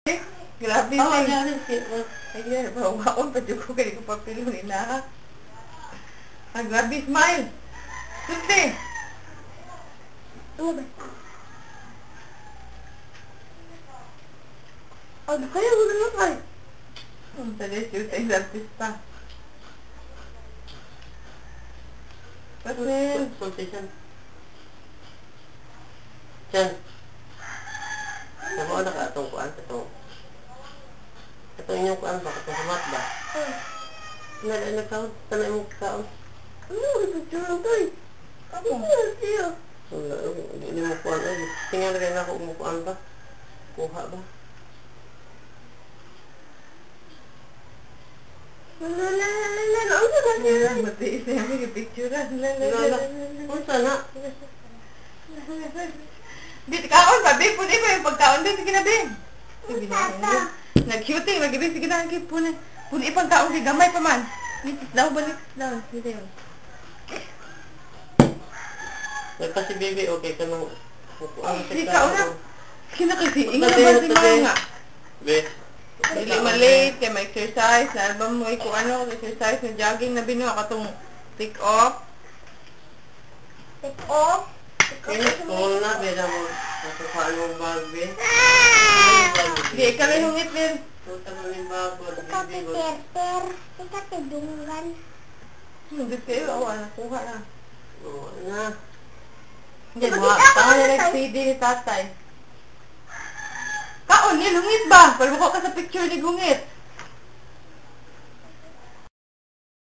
Grabe Oo, na. ano siya. Ay, yan. Mahuwaon pa dyan ko. Kaya ko papilunin na. Ah, grabe. Smile. Sunti. Ano ba? Ano kaya? Wala na kayo. Ang talis yung sa isang artista. Pasel. Sultisan. Diyan. Sabo na ka itong kuan. Ito inyong kuan ba? Itong sumat ba? Nagkaon. Tanay mo kaon. Ano? Nagpicture lang tayo. Ako na siya. Wala. Hindi mo kuan. Tingnan rin ako umukuan ba? Kuha ba? Lalalala. Ano ba niya? Matiis na yung picturean. Lala. Kung sana? Di, kaon ba? Babe, puni ba yung pagkaon din? Sige na, babe. Sige na. Nag-cuting. Mag-ibig. Sige na. Puni pagkaon. Sige, gamay pa man. Litis daw. Balik daw. Sige yun. Kasi baby, okay ka nang kukuan. Sige, kaon na. Sige na kasi. Ingat ba si Manga? Be. Dili malate, kaya ma-exercise, na album mo kung ano, exercise na jogging na binuha ka itong take off. Take off? Kaya school na, beda mo. Nasukhaan mo bag, be. Di, kami hungit din. Tuta mo yung bag, Ikaw si Terter. Ikaw si Dunggan. Hungit kayo, awa, nakuha na. Oo na. Hindi, baka na nag-CD ni tatay. Kaon, yun, hungit ba? Palmuko ka sa picture ni Gungit.